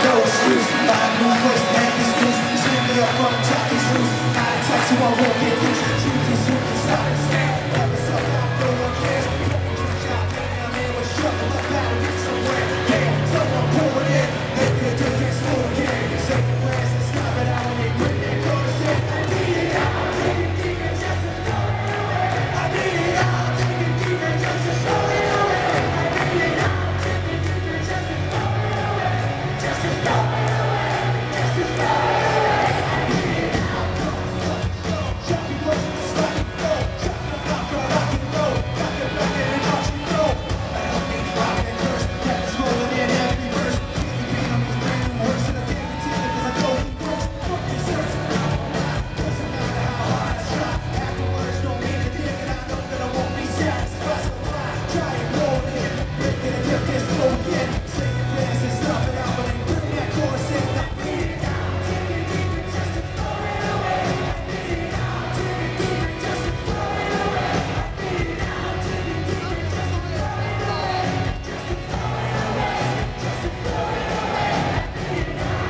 no excuse. Find new ways to have this news. Send me up from the top of these roofs. Not a taxi, I won't get loose. Truth is you can stop and stand. Never stop, no one cares. I'm in with struggle, I gotta get somewhere. Yeah, someone pull it in. Maybe a different school again. Say the plans and stop it out when they bring their chorus in. I need it out, take it deep and just to throw it away. I need it out, take it deep and just to throw it away. I need it out, take it deep and just to throw it away. Just to throw it away, just to throw it away. I need it out, go, drop it low, slide it low, drop it rock, rock and roll, rock it back and watch it go. I don't need rock and curse, yeah, it's rolling in every verse. Can't be on these brand new words, and I can't continue because I go through words. Fuck this search, doesn't matter how hard I try. Afterwards, don't mean a thing, and I know that I won't be satisfied. So try and roll it in, break it and get this flow again. Say your plans and stop it out, but ain't bring that chorus in. I need it out, take it deep and just to throw it away. I need it out, take it deep and just to throw it away. I need it out, take it deep and just to throw it away. Just to throw it away, just to throw it away. I need it out.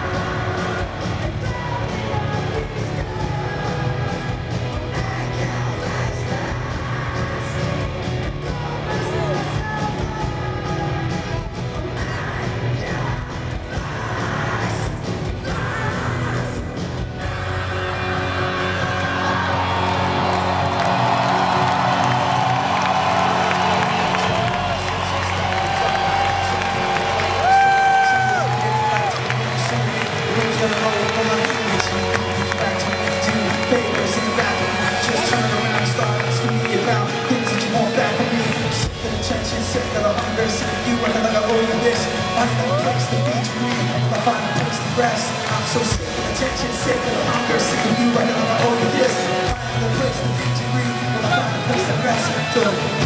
I'm so sick of attention, sick of the hunger, sick of you, I know I owe you this. Find the place to beat you, breathe, will I find a place to rest?